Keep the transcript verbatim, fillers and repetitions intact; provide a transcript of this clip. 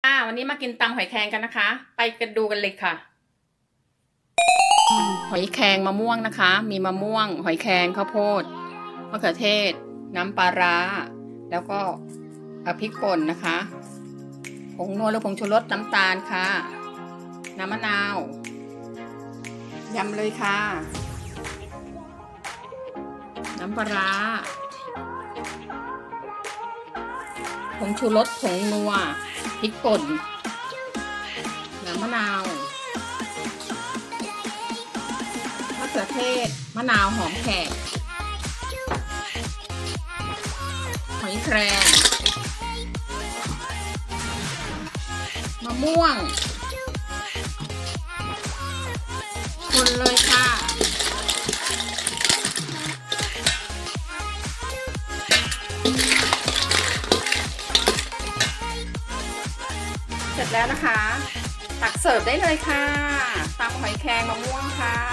ค่ะวันนี้มากินตำหอยแครงกันนะคะไปกันดูกันเลยค่ะหอยแครงมะม่วงนะคะมีมะม่วงหอยแครงข้าวโพดมะเขือเทศน้ำปลาร้าแล้วก็พริกป่นนะคะผงนัวหรือผงชูรสน้ำตาลค่ะน้ำมะนาวยำเลยค่ะน้ำปลาร้าผงชูรสผงนัวพริกป่นน้ำมะนาวมะเขือเทศมะนาวหอมแขกหอยแครงมะม่วงคนเลยค่ะเสร็จแล้วนะคะตักเสิร์ฟได้เลยค่ะตำหอยแครงมะม่วงค่ะ